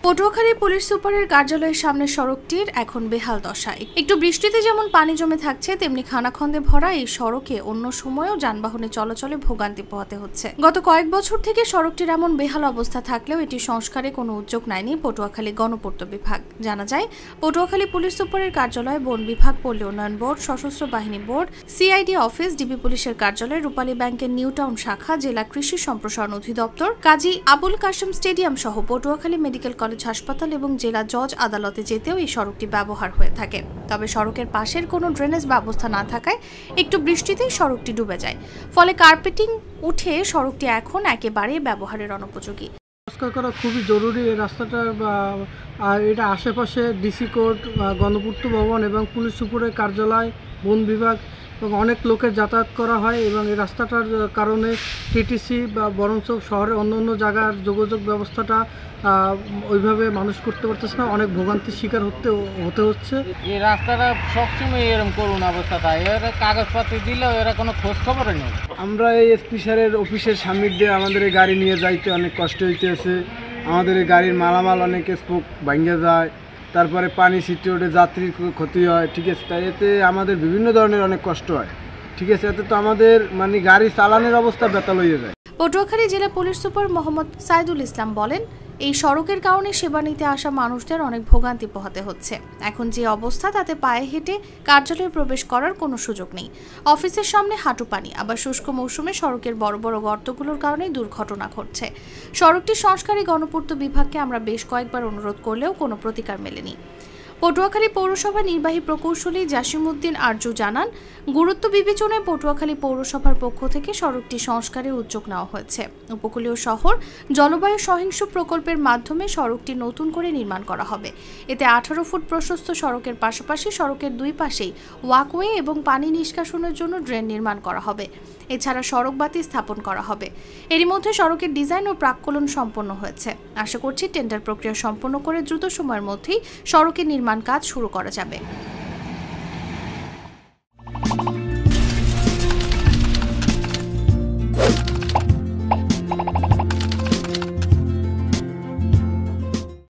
Patuakhali police সুপারের কার্যালয়ের সামনে সড়কটির এখন বেহাল দশায়। একটু বৃষ্টিতে যেমন পানি জমে থাকছে, তেমনি খানাখন্দে ভরা এই সড়কে অন্য সময়েও যানবাহনে চলাচলে ভোগান্তি পোহাতে হচ্ছে। গত কয়েক বছর থেকে সড়কটির এমন বেহাল অবস্থা থাকলেও এটি সংস্কারে কোনো উদ্যোগ নেয়নি পটুয়াখালী গণপূর্ত বিভাগ। জানা যায়, পটুয়াখালী পুলিশ সুপারের কার্যালয়, বন বিভাগ, পল্লী উন্নয়ন বোর্ড, সশস্ত্র বাহিনী বোর্ড, সিআইডি অফিস, ডিবি পুলিশের কার্যালয়, রূপালী ব্যাংকের নিউ টাউন শাখা, জেলা কৃষি সম্প্রসারণ অধিদপ্তর, কাজী আবুল কাশেম স্টেডিয়াম সহ পটুয়াখালী মেডিকেল কলেজ হাসপাতাল এবং জেলা জজ আদালতে যেতেও এই সড়কটি ব্যবহার হয়ে থাকে। তবে সড়কের পাশের কোনো ড্রেনেজ ব্যবস্থা না থাকায় একটু বৃষ্টিতেই সড়কটি ডুবে যায়। ফলে কার্পেটিং উঠে সড়কটি এখন একেবারে ব্যবহারের অনুপযোগী। সংস্কার করা খুবই জরুরি। এই রাস্তাটার এটা আশেপাশে ডিসি কোর্ট, গণপূর্ত ভবন এবং পুলিশ সুপারের কার্যালয়, বন বিভাগ এবং অনেক লোকের যাতায়াত করা হয় এবং এই রাস্তাটার কারণে টিটিসি বা বরঞ্চ শহরের অন্য জায়গার যোগাযোগ ব্যবস্থাটা ওইভাবে মানুষ করতে পারতেছে না, অনেক ভোগান্তির শিকার হতে হচ্ছে। এই রাস্তাটা সবসময় এরকম করুন অবস্থা থাকে, এরা কাগজপত্র দিলেও এরা কোনো খোঁজ খবর নেই। আমরা এই এসপি স্যারের অফিসের সামনে দিয়ে আমাদের এই গাড়ি নিয়ে যাইতে অনেক কষ্ট হইতেছে। আমাদের এই গাড়ির মালামাল অনেক স্পোক ভাঙে যায়, তারপরে পানি ছিটে ওঠে, যাত্রীর ক্ষতি হয়। ঠিক আছে, তাই এতে আমাদের বিভিন্ন ধরনের অনেক কষ্ট হয়। ঠিক আছে, এতে তো আমাদের গাড়ি চালানোর অবস্থা বেতাল হয়ে যায়। পটুয়াখালী জেলা পুলিশ সুপার মোহাম্মদ সাইদুল ইসলাম বলেন, এই সড়কের কারণে সেবা নিতে আসা মানুষদের অনেক ভোগান্তি পোহাতে হচ্ছে। এখন যে অবস্থা, তাতে পায়ে হেঁটে কার্যালয়ে প্রবেশ করার কোনো সুযোগ নেই। অফিসের সামনে হাঁটু পানি, আবার শুষ্ক মৌসুমে সড়কের বড় বড় গর্তগুলোর কারণে দুর্ঘটনা ঘটছে। সড়কটি সংস্কারে গণপূর্ত বিভাগকে আমরা বেশ কয়েকবার অনুরোধ করলেও কোনো প্রতিকার মেলেনি। পটুয়াখালী পৌরসভা নির্বাহী প্রকৌশলী জাসিমউদ্দিন আরজু জানান, গুরুত্ব বিবেচনায় পটুয়াখালী পৌরসভার পক্ষ থেকে সড়কটি সংস্কারের উদ্যোগ নেওয়া হয়েছে। উপকূলীয় শহর জলবায়ু সহিংস প্রকল্পের মাধ্যমে সড়কটি নতুন করে নির্মাণ করা হবে। এতে 18 ফুট প্রশস্ত সড়কের পাশাপাশি সড়কের দুই পাশেই ওয়াকওয়ে এবং পানি নিষ্কাশনের জন্য ড্রেন নির্মাণ করা হবে। এছাড়া সড়ক বাতি স্থাপন করা হবে। এরই মধ্যে সড়কের ডিজাইন ও প্রাক্কলন সম্পন্ন হয়েছে। আশা করছি টেন্ডার প্রক্রিয়া সম্পন্ন করে দ্রুত সময়ের মধ্যেই সড়কের নির্মাণ কাজ শুরু করা যাবে।